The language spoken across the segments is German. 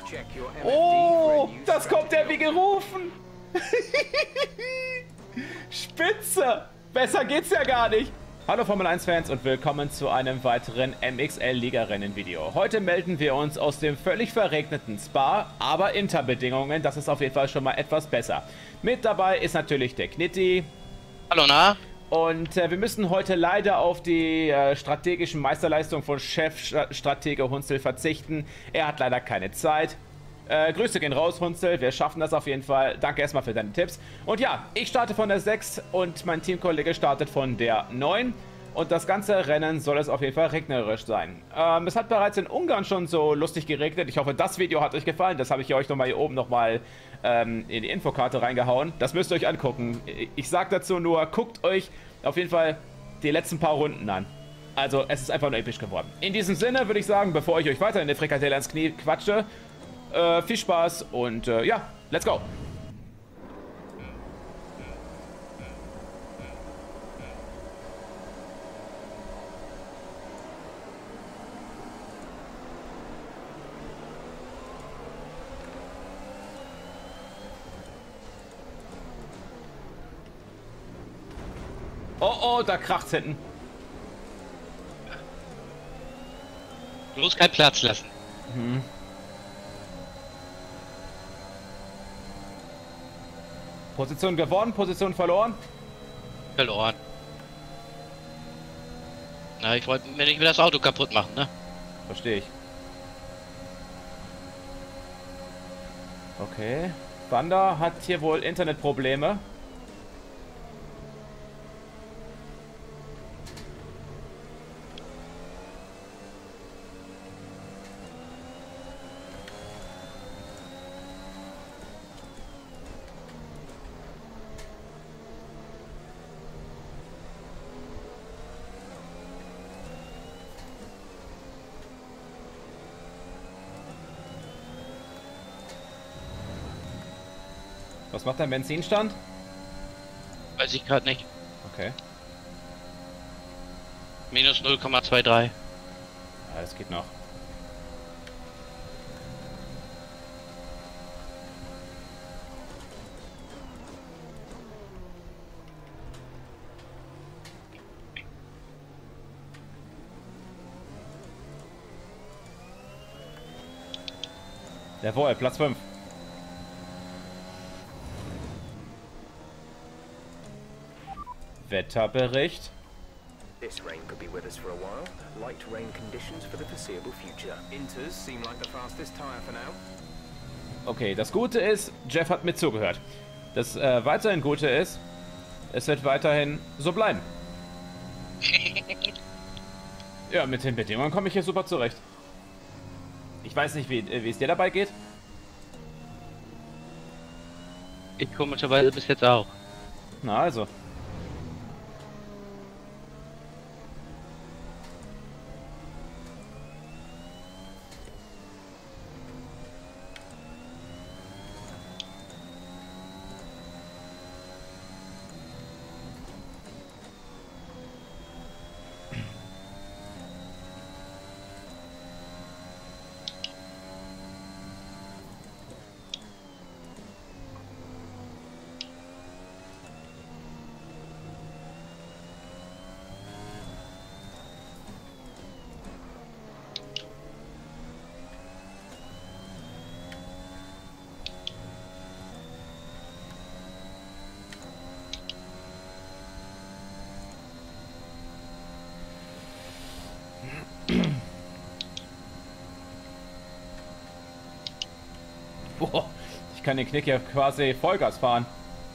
Oh, das kommt ja wie gerufen. Spitze. Besser geht's ja gar nicht. Hallo Formel 1 Fans und willkommen zu einem weiteren MXL-Liga-Rennen-Video. Heute melden wir uns aus dem völlig verregneten Spa, aber Interbedingungen, das ist auf jeden Fall schon mal etwas besser. Mit dabei ist natürlich der Knitti. Hallo, na? Und wir müssen heute leider auf die strategischen Meisterleistungen von Chefstratege Hunzel verzichten. Er hat leider keine Zeit. Grüße gehen raus, Hunzel. Wir schaffen das auf jeden Fall. Danke erstmal für deine Tipps. Und ja, ich starte von der 6 und mein Teamkollege startet von der 9. Und das ganze Rennen soll es auf jeden Fall regnerisch sein. Es hat bereits in Ungarn schon so lustig geregnet. Ich hoffe, das Video hat euch gefallen. Das habe ich euch nochmal hier oben nochmal in die Infokarte reingehauen. Das müsst ihr euch angucken. Ich sage dazu nur, guckt euch auf jeden Fall die letzten paar Runden an. Also, es ist einfach nur episch geworden. In diesem Sinne würde ich sagen, bevor ich euch weiter in die Frikadelle ans Knie quatsche, viel Spaß und ja, let's go! Oh, da kracht's hinten. Bloß keinen Platz lassen. Mhm. Position gewonnen, Position verloren. Verloren. Na, ich wollte mir nicht wieder das Auto kaputt machen, ne? Verstehe ich. Okay. Wanda hat hier wohl Internetprobleme. Was macht dein Benzinstand? Weiß ich gerade nicht. Okay. Minus 0,23. Ja, das geht noch. Jawohl, Platz 5. Wetterbericht. This rain could be with us for a while. Light rain conditions for the foreseeable future. Inters seem like the fastest tire for now. Okay, das Gute ist, Jeff hat mit zugehört. Das weiterhin Gute ist, es wird weiterhin so bleiben. Ja, mit den Bedingungen komme ich hier super zurecht. Ich weiß nicht, wie es dir dabei geht. Ich komischerweise bis jetzt auch. Na also. Boah, ich kann den Knick ja quasi Vollgas fahren.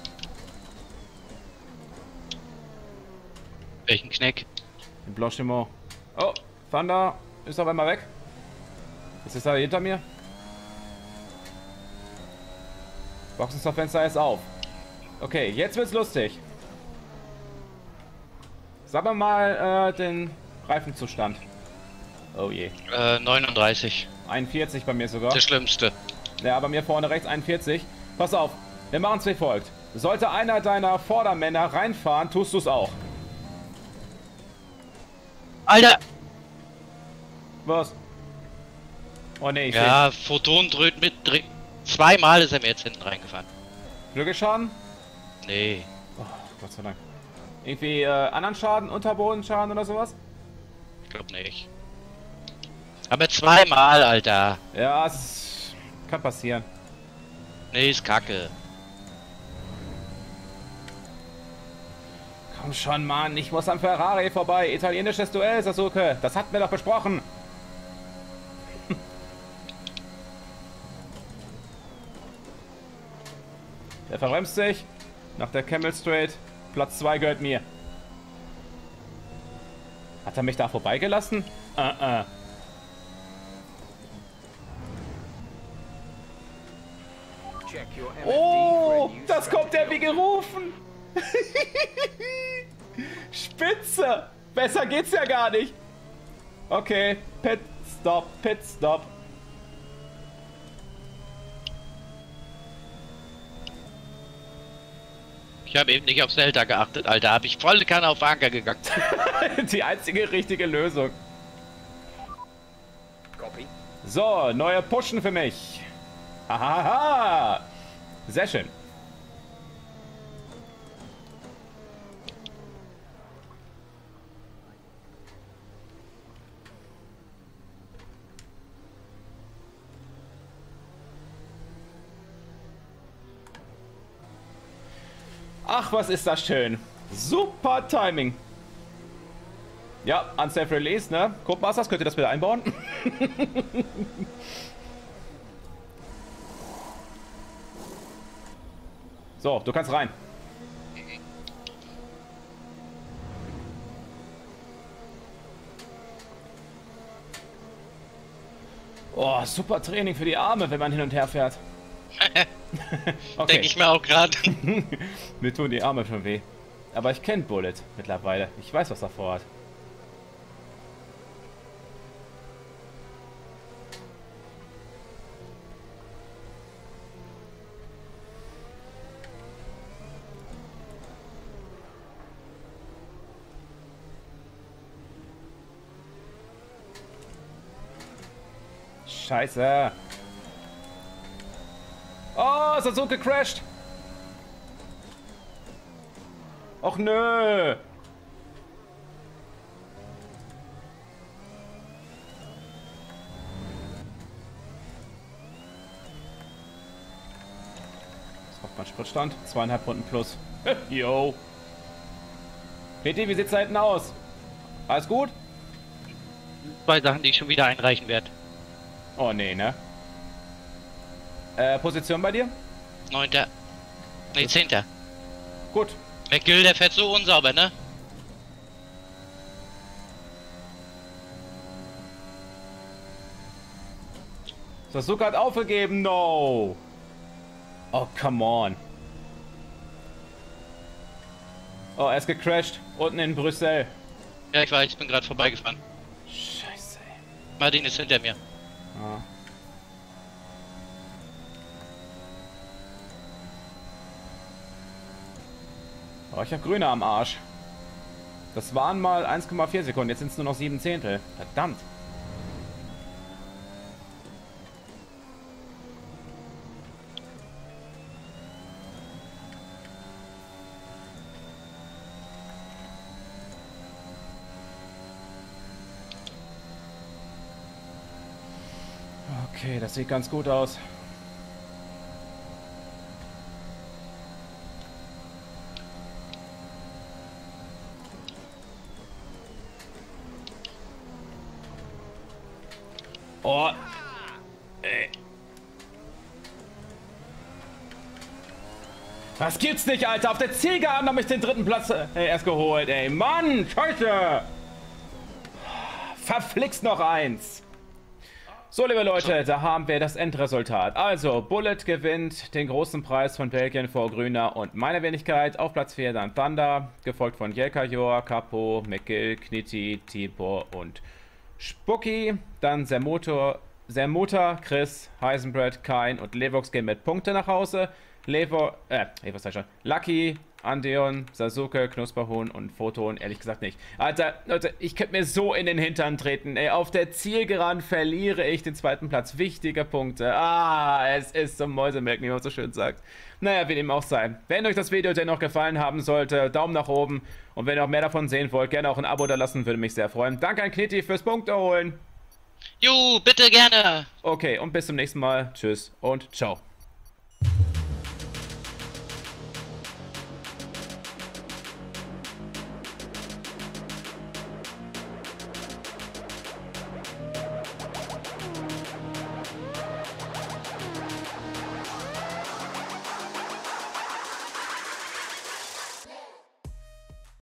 Welchen Kneck? Den Blanchiment. Oh, Thunder ist auf einmal weg. Jetzt ist er hinter mir. Boxenstoffenster ist auf. Okay, jetzt wird's lustig. Sag mal den Reifenzustand. Oh je. 39. 41 bei mir sogar. Das Schlimmste. Ja, bei mir vorne rechts 41. Pass auf, wir machen es wie folgt. Sollte einer deiner Vordermänner reinfahren, tust du es auch. Alter! Was? Oh ne, ich Ja, Photon dröhnt mit. Zweimal ist er mir jetzt hinten reingefahren. Flügelschaden? Nee. Oh, Gott sei Dank. Irgendwie anderen Schaden, Unterbodenschaden oder sowas? Ich glaube nicht. Aber zweimal, Alter. Ja, kann passieren. Nee, ist kacke. Komm schon, Mann, ich muss am Ferrari vorbei. Italienisches Duell, Sasuke. Das hatten wir doch besprochen. Der verbremst sich. Nach der Camel Straight. Platz 2 gehört mir. Hat er mich da vorbeigelassen? Check your MFD Oh, for a new das kommt ja strategy. wie gerufen. Spitze. Besser geht's ja gar nicht. Okay, Pit Stop, Pit Stop. Ich habe eben nicht auf Delta geachtet, Alter. Habe ich volle Kanne auf Anker gegangen. Die einzige richtige Lösung. Copy. So, neue Pushen für mich. Hahaha. Sehr schön. Ach, was ist das schön. Super Timing. Ja, Unsafe Release, ne? Codemasters, könnt ihr das bitte einbauen? So, du kannst rein. Oh, super Training für die Arme, wenn man hin und her fährt. Okay. Denke ich mir auch gerade. Mir tun die Arme schon weh. Aber ich kenne Bullet mittlerweile. Ich weiß, was er vorhat. Scheiße. Oh, Sasuke crasht. Och nö. Was macht mein Spritstand? 2,5 Runden plus. Yo. PT, wie sieht's da hinten aus? Alles gut? Zwei Sachen, die ich schon wieder einreichen werde. Oh nee, ne? Position bei dir? 9. Nee, 10. Gut. McGill, der fährt so unsauber, ne? Sasuke hat aufgegeben, no! Oh, come on. Oh, er ist gecrashed. Unten in Brüssel. Ja, ich weiß, ich bin gerade vorbeigefahren. Scheiße, ey. Martin ist hinter mir. Ah. Oh, ich hab Grüne am Arsch. Das waren mal 1,4 Sekunden, jetzt sind es nur noch 7 Zehntel. Verdammt. Okay, das sieht ganz gut aus. Oh. Ey. Das gibt's nicht, Alter. Auf der Zielgeraden habe ich den dritten Platz erst geholt, ey. Mann, scheiße. Verflixt noch eins. So, liebe Leute, da haben wir das Endresultat. Also, Bullet gewinnt den großen Preis von Belgien vor Grüner und meine Wenigkeit. Auf Platz 4 dann Thunder, gefolgt von Jelkajor, Capo, McGill, Kniti, Tibor und Spucki. Dann Sermuta, Chris, Heisenbread, Kain und Levox gehen mit Punkte nach Hause. Levo, was sag ich schon? Lucky, Andeon, Sasuke, Knusperhuhn und Photon, ehrlich gesagt nicht. Alter, Leute, ich könnte mir so in den Hintern treten. Ey, auf der Zielgeraden verliere ich den 2. Platz. Wichtige Punkte. Es ist zum Mäusemelken, wie man so schön sagt. Naja, wie dem auch sei. Wenn euch das Video dennoch gefallen haben sollte, Daumen nach oben. Und wenn ihr auch mehr davon sehen wollt, gerne auch ein Abo da lassen, würde mich sehr freuen. Danke an Kniti fürs Punkte holen. Jo, bitte gerne. Okay, und bis zum nächsten Mal. Tschüss und ciao.